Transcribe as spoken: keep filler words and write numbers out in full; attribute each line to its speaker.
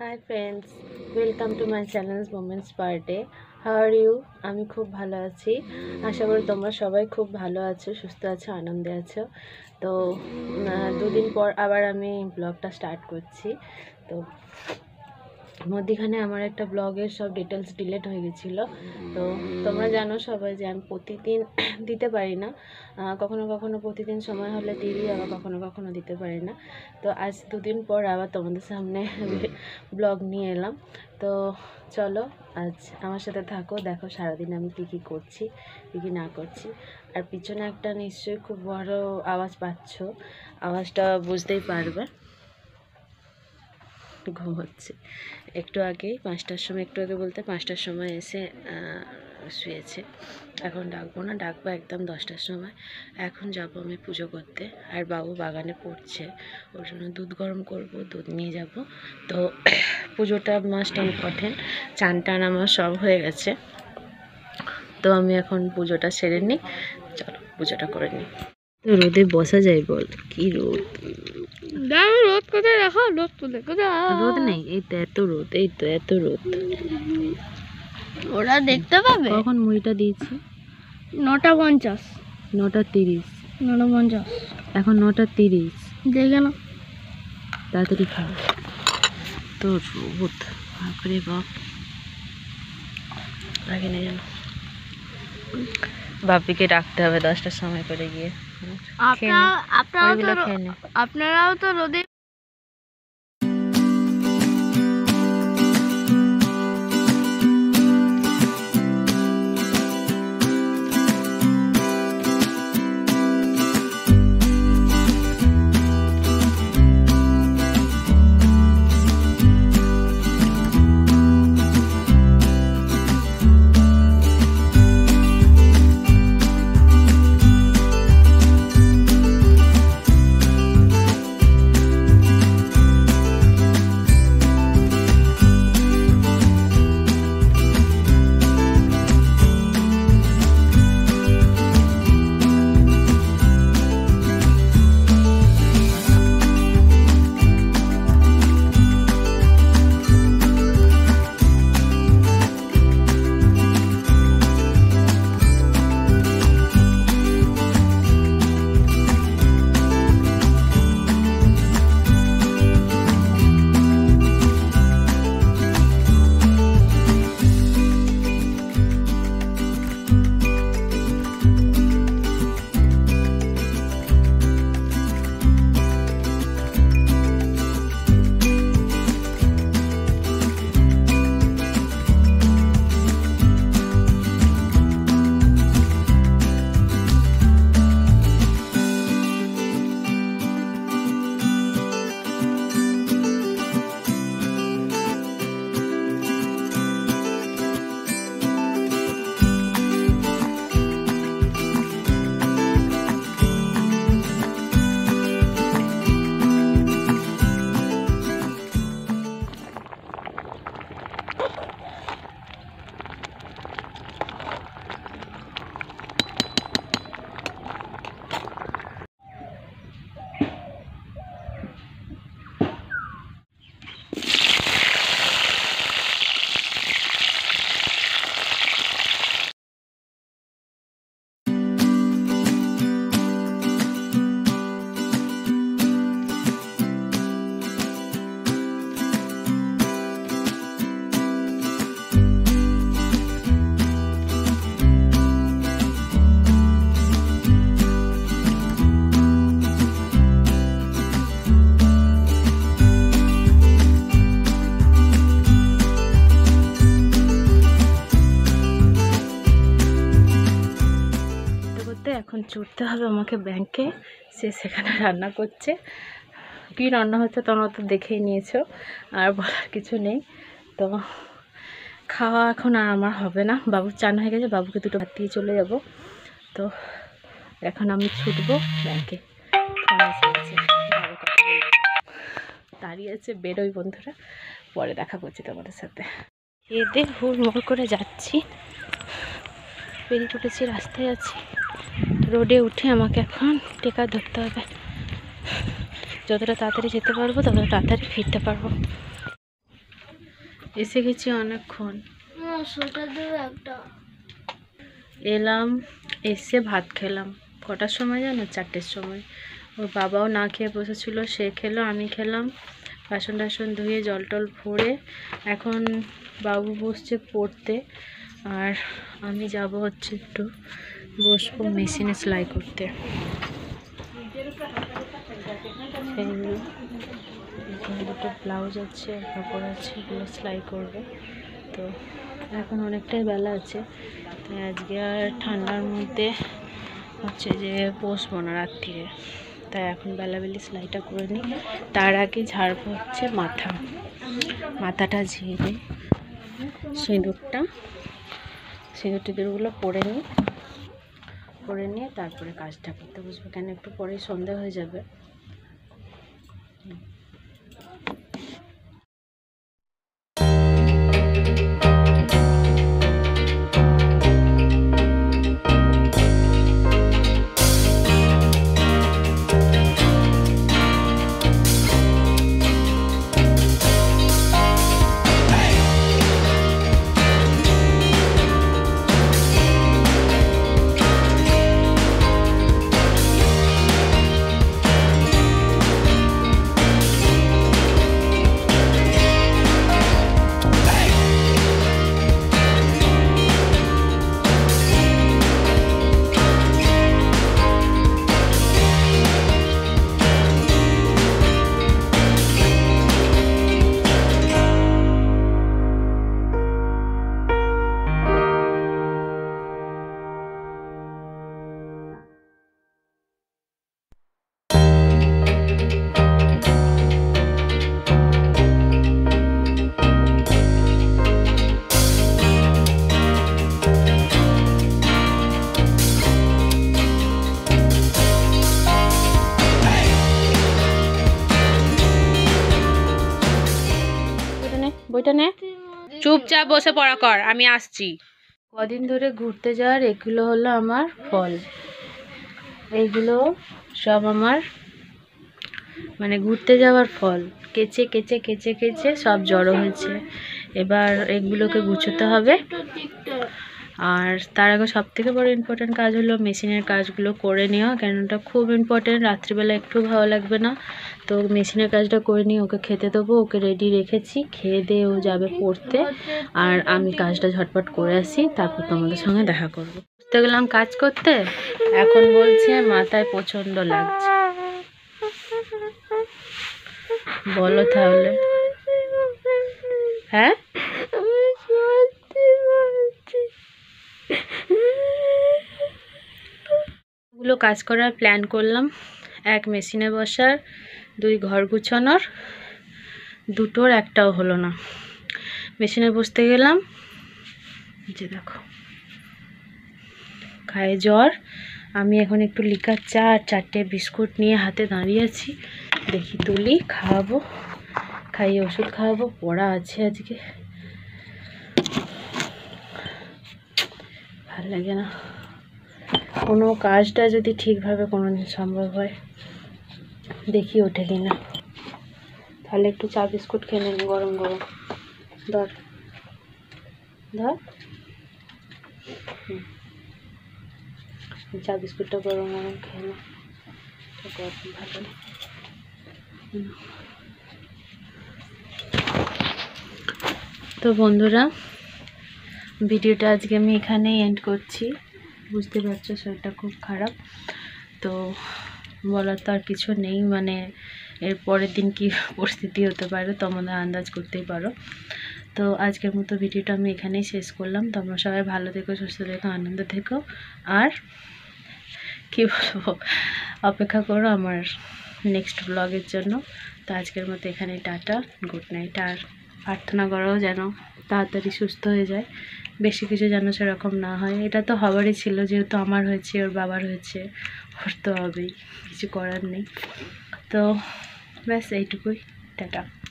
Speaker 1: Hi friends, welcome to my channel Moments per Day. How are you? আমি খুব ভালো আছি। আশা করি তোমরা সবাই খুব ভালো আছো, সুস্থ আছো, আনন্দে আছো। তো দুদিন পর আবার আমি ব্লগটা স্টার্ট করছি। তো মধ্যখানে আমার একটা ব্লগের সব ডিটেলস ডিলিট হয়ে গেছিলো। তো তোমরা জানো সবাই যে আমি প্রতিদিন দিতে পারি না, কখনো কখনো প্রতিদিন সময় হলে দিই, আবার কখনো কখনো দিতে পারি না। তো আজ দুদিন পর আবার তোমাদের সামনে ব্লগ নিয়ে এলাম। তো চলো আজ আমার সাথে থাকো, দেখো সারাদিন আমি কী কী করছি, কী কী না করছি। আর পিছনে একটা নিশ্চয়ই খুব বড় আওয়াজ পাচ্ছ, আওয়াজটা বুঝতেই পারবে। ঘুম হচ্ছে একটু আগেই, পাঁচটার সময়, একটু আগে বলতে পাঁচটার সময় এসে শুয়েছে। এখন ডাকবো না, ডাকবো একদম দশটার সময়। এখন যাব আমি পুজো করতে, আর বাবু বাগানে পড়ছে, ওর জন্য দুধ গরম করব, দুধ নিয়ে যাব। তো পুজোটা মাস্ট ইম্পর্টেন্ট। চান টান আমার সব হয়ে গেছে, তো আমি এখন পুজোটা সেরে নিই। চলো পুজোটা করে নিই। তো রোদে বসা যায় বল, কি রোদ,
Speaker 2: রোদ কোথায় রাখা, রোদ তুলে কোথায়,
Speaker 1: রোদ নেই, এই তো এত রোদ, এই তো এত রোদ।
Speaker 2: ওরা দেখতে পাবে।
Speaker 1: কখন মুড়িটা দিয়েছি?
Speaker 2: নটা পঞ্চাশ,
Speaker 1: নটা তিরিশ,
Speaker 2: নটা পঞ্চাশ,
Speaker 1: এখন নটা তিরিশ।
Speaker 2: দেখে না,
Speaker 1: তাড়াতাড়ি খাও। তো রোদ, বাপরে বাপ, আগে না জানো বাপিকে ডাকতে হবে দশটার সময় করে গিয়ে।
Speaker 2: আপনারাও তো রোদে
Speaker 1: এখন ছুটতে হবে আমাকে ব্যাংকে। সে সেখানে রান্না করছে, কী রান্না হচ্ছে তোমরা তো দেখেই নিয়েছো, আর বলার কিছু নেই। তো খাওয়া এখন আর আমার হবে না, বাবুর চান হয়ে গেছে, বাবুকে দুটো ভাত দিয়ে চলে যাব। তো এখন আমি ছুটবো ব্যাংকে। দাঁড়িয়ে আছে, বেরোই বন্ধুরা, পরে দেখা করছি তোমাদের সাথে। এদের হুড়মুড় করে যাচ্ছি, পেরিয়ে উঠেছি, রাস্তায় আছি। রোডে উঠে আমাকে এখন টেকা ধরতে হবে, যতটা তাড়াতাড়ি যেতে পারবো ততটা তাড়াতাড়ি ফিরতে পারবো। এসে গেছি অনেকক্ষণ।
Speaker 2: সেটা দেবে একটা।
Speaker 1: এলাম, এসে ভাত খেলাম। কটার সময় জানো? চারটের সময়। ওর বাবাও না খেয়ে বসেছিল, সে খেলো, আমি খেলাম। বাসন টাসন ধুয়ে জল টল ভরে এখন বাবু বসছে পড়তে, আর আমি যাব হচ্ছে একটু বসবো মেশিনে সেলাই করতে। এখানে দুটো ব্লাউজ আছে, কাপড় আছে, এগুলো সেলাই করবে। তো এখন অনেকটাই বেলা আছে, তাই আজকে আর ঠান্ডার মধ্যে হচ্ছে যে বসবো না রাত্রিরে, তাই এখন বেলাবেলি সেলাইটা করে নিই। তার আগে ঝাড়বো হচ্ছে মাথা, মাথাটা ঝেড়ে সিঁদুরটা সিঁদুর টিঁদুরগুলো পরে নিই, পরে নিয়ে তারপরে কাজটা করতে বসবো, কেন একটু পরেই সন্ধে হয়ে যাবে। বইটা নে, চুপচাপ বসে পড়া কর, আমি আসছি। কদিন ধরে ঘুরতে যাওয়ার এগুলো হলো আমার ফল। এইগুলো সব আমার মানে ঘুরতে যাওয়ার ফল, কেচে কেচে কেচে কেচে সব জড়ো হয়েছে। এবার এগুলোকে গুছোতে হবে। আর তার আগে সব থেকে বড় ইম্পর্টেন্ট কাজ হলো মেশিনের কাজগুলো করে নেওয়া, কেন ওটা খুব ইম্পর্টেন্ট। রাত্রিবেলা একটু ভালো লাগবে না, তো মেশিনের কাজটা করে নিয়ে ওকে খেতে দেবো। ওকে রেডি রেখেছি, খেয়ে দিয়ে ও যাবে পড়তে, আর আমি কাজটা ঝটপট করে আসি, তারপর তোমাদের সঙ্গে দেখা করবো। বুঝতে গেলাম কাজ করতে, এখন বলছে মাথায় প্রচণ্ড লাগছে। বলো তাহলে। হ্যাঁ, গুলো কাজ করার প্ল্যান করলাম। এক মেশিনে বসার, দুই ঘর গুছানোর, দুটোর একটাও হলো না। মেশিনে বসতে গেলাম, যে দেখো খায় জ্বর। আমি এখন একটু লিকার চা আর চারটে বিস্কুট নিয়ে হাতে দাঁড়িয়ে আছি, দেখি তুলি খাওয়াবো, খাইয়ে ওষুধ খাওয়াবো। পড়া আছে আজকে, ভাল লাগে না। কোনো কাজটা যদি ঠিকভাবে কোনো দিন সম্ভব হয়, দেখি ওঠে কিনা। তাহলে একটু চা বিস্কুট খেয়ে নেন গরম গরম। ধর ধর, চা বিস্কুটটা গরম গরম খেয়ে নে, গরম ভালো। তো বন্ধুরা, ভিডিওটা আজকে আমি এখানেই এন্ড করছি। বুঝতে পারছো শরীরটা খুব খারাপ, তো বলার তো আর কিছু নেই। মানে এর পরের দিন কি পরিস্থিতি হতে পারে তোমরা আন্দাজ করতেই পারো। তো আজকের মতো ভিডিওটা আমি এখানেই শেষ করলাম। তোমরা সবাই ভালো থেকো, সুস্থ থেকো, আনন্দ থেকো, আর কি বলবো, অপেক্ষা করো আমার নেক্সট ব্লগের জন্য। তো আজকের মতো এখানে টাটা, গুড নাইট। আর প্রার্থনা করাও যেন তাড়াতাড়ি সুস্থ হয়ে যায়, বেশি কিছু যেন সেরকম না হয়। এটা তো হবারই ছিল, যেহেতু আমার হয়েছে, ওর বাবার হয়েছে, ওর তো হবেই, কিছু করার নেই। তো ব্যাস এইটুকুই, টাটা।